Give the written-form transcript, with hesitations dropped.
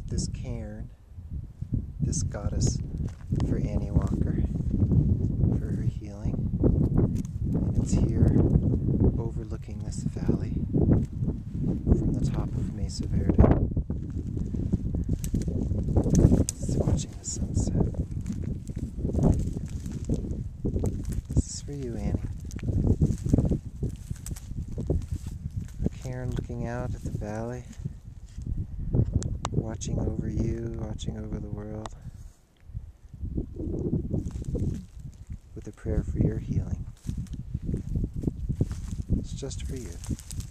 got this cairn, this goddess for Annie Walker, for her healing. And it's here overlooking this valley from the top of Mesa Verde. It's watching the sunset. This is for you, Annie. A cairn looking out at the valley, watching over you, watching over the world, with a prayer for your healing. It's just for you.